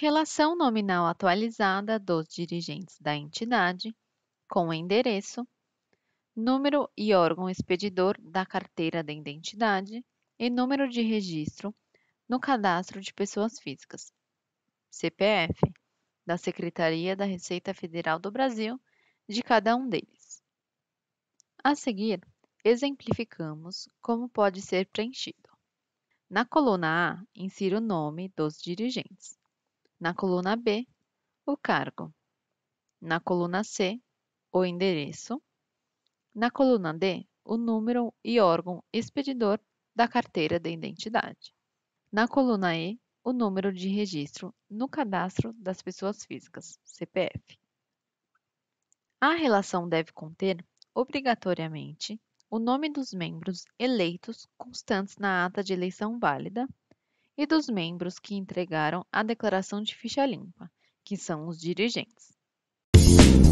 Relação nominal atualizada dos dirigentes da entidade, com endereço, número e órgão expedidor da carteira da identidade e número de registro no Cadastro de Pessoas Físicas, CPF, da Secretaria da Receita Federal do Brasil, de cada um deles. A seguir, exemplificamos como pode ser preenchido. Na coluna A, insira o nome dos dirigentes. Na coluna B, o cargo. Na coluna C, o endereço. Na coluna D, o número e órgão expedidor da carteira da identidade. Na coluna E, o número de registro no Cadastro das Pessoas Físicas, CPF. A relação deve conter, obrigatoriamente, o nome dos membros eleitos constantes na ata de eleição válida e dos membros que entregaram a declaração de ficha limpa, que são os dirigentes.